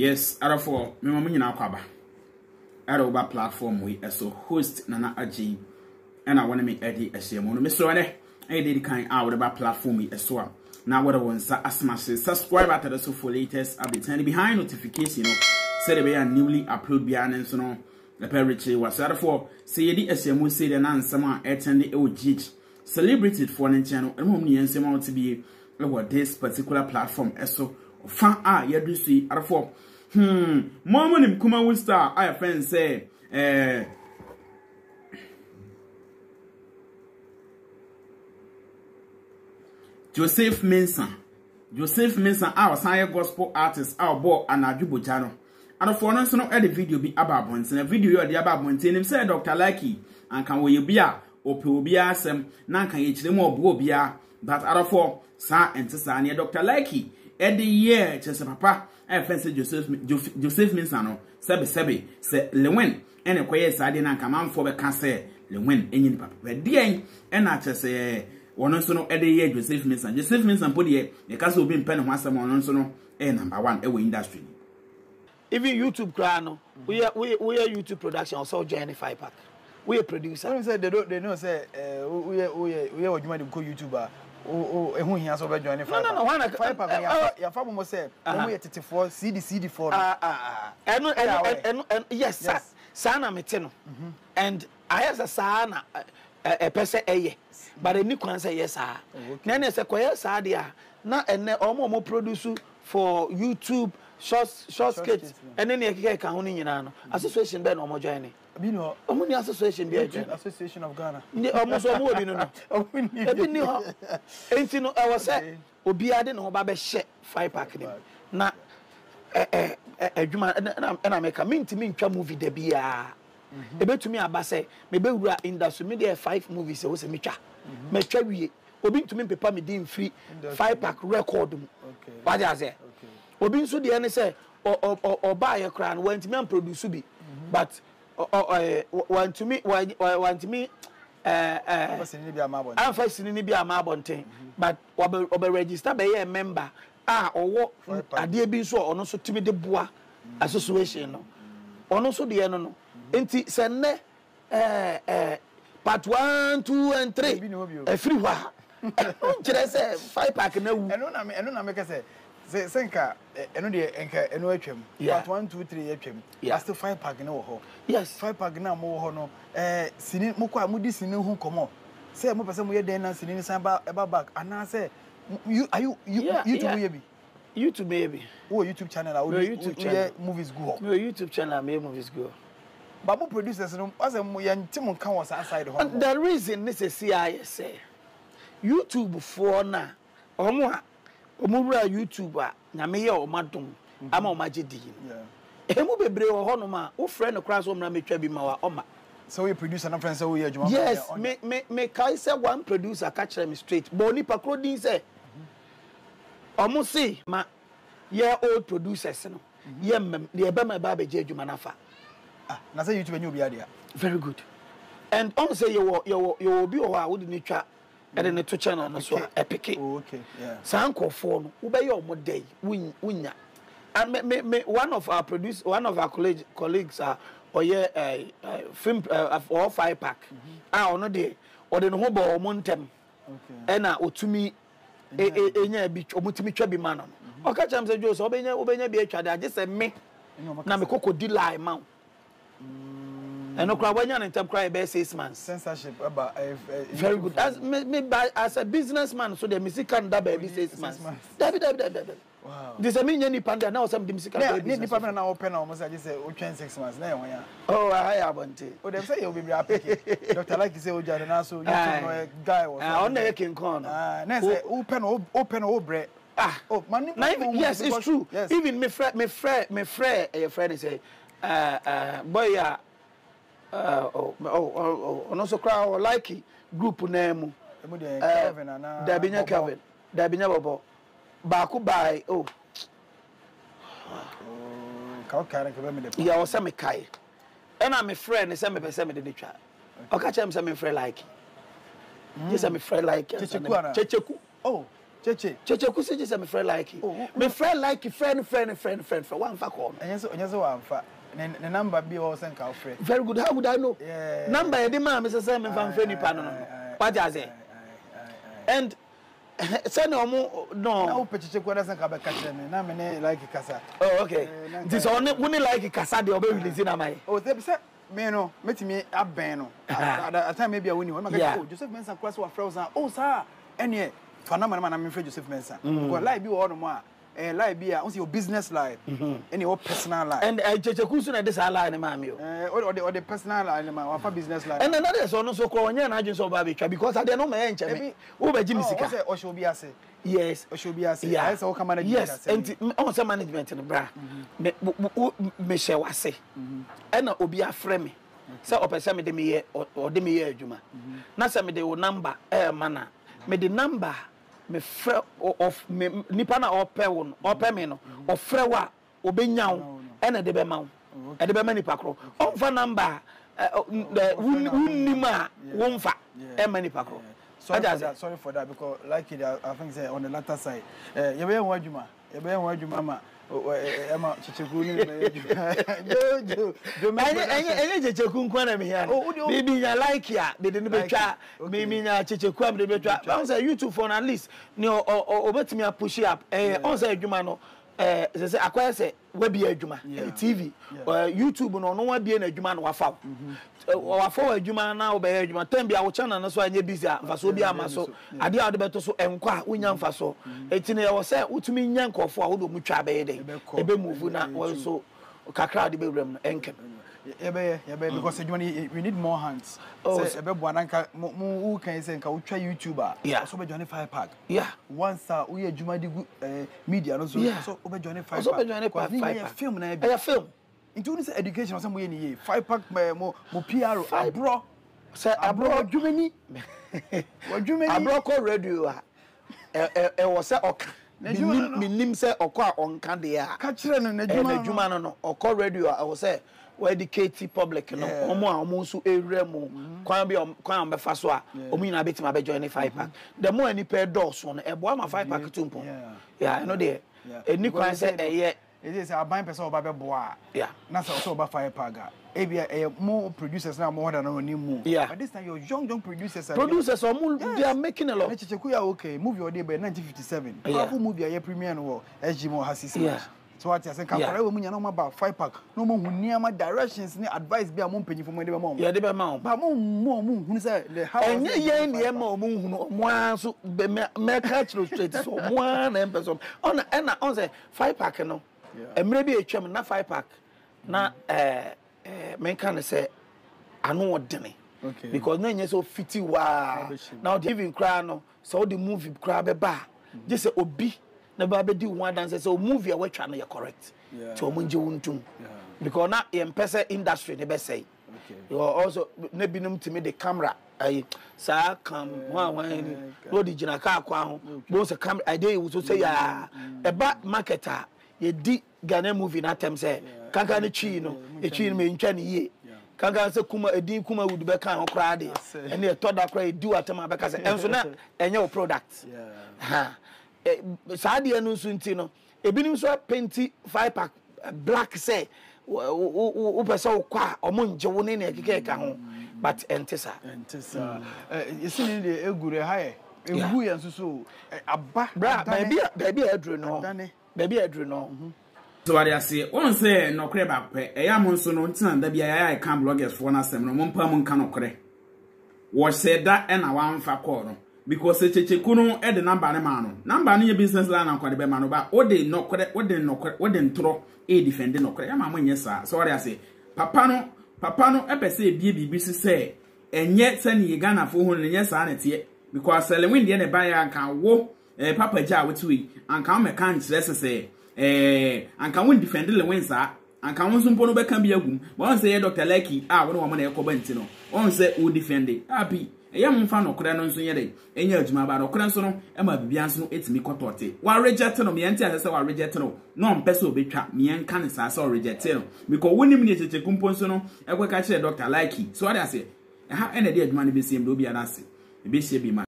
Yes, therefore, me mama nyina kwaba. Era oba platform we so host Nana Aji and I want to make Eddie Ashemo. Me so ne e dey kan out about platform we so now what I want subscribe to the so for latest updates and behind notification say they are newly upload behind so no the parity was therefore say Eddie Ashemo say the nan sama attend the OG celebrated for an channel and home ni nsema to be about this particular platform so fan you do see therefore Mama nim kuma will star I friend say Joseph Mensah our science gospel artist our boy and Ajubojano and for no no edit video be about once and a video you the about once him say Dr. Lucky and can we be a opobia sem na kan ye chire mo bo bia that other for sa entesa na Dr. Lucky every year chese papa I fancy Joseph Mensah no sebe se lewen ene koye sade na kan man for be ka se lewen enyin papa we dey en na chese one so no every year Joseph Mensah put here e ka so be pen ho asem one so no number 1 e industry even YouTube cry no we are YouTube production also join 5 pack we a producer when say they know say we are go YouTuber ehun hia so be join 5 pack no 5 pack ya fa mo say we 34 CD4 and yes sir sana mete no and I have a sana a person but any kwan say yes sir na na say koye sir dia na ene omo produce for YouTube short skits and then e ka ho ni nyina no association be na omo join bi no omo ni association be Association of Ghana ni omo so omo obi no ebi ni ho enti no I was say obi ade na ho ba be hye 5 pack ni na adwuma na make minti ntwa movie da bia ebetumi aba say me be wura industry me dey 5 movies wo se me twa me twa wie obi ntumi pepa me din free 5 pack record mu what you say obi nso dey ne say o buy your crown want me produce bi but want me I'm facing ni bi amabonten but obe register be a member owo ade bi nso ono so timi de boa association no ono so de no enti senne part 1 2 and 3 e free wa kire say 5 pack na wu eno na make say senka eno de enka eno atwam part 1 2 3 atwam last 5 pack na wo ho yes 5 pack na mo wo ho no sini mo kwa mo di sini hu komo say mo pese mo ye den na sini san ba back ana say YouTube maybe oh YouTube channel movies go YouTube channel movies go but mo producers no as mo yantim kan was aside ho the reason necessary I say YouTube for na omo wura YouTube a nyame ye omadom ama omagedi emu bebre wo ho no ma wo friend class wo mra metwa bi ma wa oma so we producer na friend say we adwuma yes me kai say one producer catch them straight but ni pakro din say omo see ma ye old producers no ye mem ye be ma ba beje adwuma na fa na say YouTube enye obi ade very good and on say you obi o ha wo di ni twa and then to channel no so epic okay yeah sankofo no wo be ye omo day wunya and me one of our colleagues or film or 5 pack ono de or the no bo omo ntem okay na otumi enya bi omutimi twa bi ma no o ka cham say Joseph obenya bi atwa de age say me na me crocodile lie ma and no crowd when you ntem cry be 6 months censorship about very good as a businessman so the music can da be 6 months David wow this a mean any panda now some the music ni panda na open almost I just say o 6 months na won ya oh I abonte o dem say you be apeke Dr. Lucky say o jare na so you know guy was on the king corner na say open o bre oh man yes it's true yes. Even me friend your friend say boy ya no so crowd like group name Kevin and Dabinya Bobo Baku by yeah, was me kai. And I'm a friend, and me say me the try. Okay, I'm say me friend like. Yes, I'm a friend like Checheku. Oh, Cheche kusi je say me friend like me friend like friend one fa call onye one fa the number be all send ka friend very good. How would I know number e dey man me say me fa friend nipa no what you say and say no mo no na wo pecheche ko da send ka be ka kire me na me like kasa oh okay this only we like kasa dey obe release na mai oh say me no metimi aben no at time maybe I win one oh Joseph Mensah class wa friends oh sir ene fanama na me friend Joseph Mensah because life be one more life be on your business life any your personal life and cheche kusu na this line ma me or the personal life ma wa business life and another so no so ko onye na adwin so ba be twa because I dey no ma enche me wo ba ji misika say o show bi ase yes o show bi ase I say o ka manage yes and on say management no bra me she wase and obi afre me say o pese me de me ye o de me ye adwuma na say me de wo number mana me de number me frɛ of me nipa na ɔpɛ wo ɔpɛ me no ɔfrɛ wa obenya wo ɛna de be ma wo ɛde be ma nipa kro ɔmfa number wunima wonfa ɛma nipa kro sorry for that because like it I think say on the latter side you be one adwuma ma Emma Chicheku ni enye Chicheku nkwa na me here bibi nya like ya de ne betwa me nya Chicheku am de betwa on say YouTube for at least ni obetimi push up on say adwuma no say akwai say wabi adwuma TV YouTube no no wabi na adwuma no wafa wafa adwuma na obey adwuma time bia wo channel no so anya busy mfaso bi amaso ade a de beto so enkwa wonya mfaso eti ne wo say utumi nya nkofo a wo do mutwa be de ebe move na wo so kakra de be wram no enkem yebe because we need more hands say ebe bo ananka mu kan say nka utwa YouTuber so be join 5 pack once we adwuma di media no so be join 5 pack so be join 5 pack film na e film into this education some way ni 5 pack mo PR abro say abro adwumani abro ko radio e wo say oka minim say okwa onka de a ka kire no na adwuma no okwa radio I wo say we educate public no omo so ewre mu kwan be fa so a omo ina betima be join 5 pack the more any pair doors on e boa ma 5 pack tumpo you know there any kwan say it is a buying person oba be boa na so oba 5 pack ebia more producers now more than only more but this time your young producers they are making a lot Chicheku ya okay movie or day by 1957 powerful movie ya premiere no SG mo hasisi so what you say can for we no about 5 pack no mo hunia directions ni advice be am mpanyi for mo de be ma de be ma ba mo hunu say the how enye yen de ma mo hunu mo anso me catch no straight so mo an em person on say 5 pack no emre bi etwam na 5 pack na men can say anu odene because na enye so fiti wa now even cry no so the movie cry be ba just say obi na ba be di one dance say movie a watch na you correct to omunje wuntum because na empese industry ne be say you also na binum timi the camera ai sa kam wan no di jina ka akwa ho bo say camera I dey so say ya e ba marketer ye di Ghana movie na tem say kanka ne chi no e chi me ntwa ne ye kanka say kuma edin kuma would be kan ho kra de ene e toda kra e di atama be ka say enso na enye o product sa de anu nso nti no ebinim so painti 5 pack black say o pese o kwa o mo nje wo ne na ekeke ka ho but entisa yesini de egure haye egu ya nso so aba bra baby adru no so what I say on say no kre ba pe eya mo nso no ntina da bia ya ka bloggers for na sem no mo mpa mo nka no kre wo said that and I want fa call no because Chicheku no e the number ne ma no number ne business line na kwade be ma no ba o de no kre o de ntro e defend no kre ya ma mo nye sa so what I say papa no e pese bibi si say enye se ne Ghana fo hu ne nye sa na tie because selewin de ne ba ya kan wo papa ja wetuwi anka me kan kire se anka won defend le wensa anka won so mpo no be kan bi agum but on say Dr. Lucky won wo mo na ekoba nti no on say o defend abi eya mfa no kore no nso ye dey enya adwuma ba no kore nso no e ma bibia nso no etimi kotote wa reject no me enti ase wa reject no no mpese obetwa me enka ne sa o reject no because wonim ne Chicheku mpo nso no ekweka kire Dr. Lucky so what I say ha ene dey adwuma ne be sim do bia na ase e be sie bi ma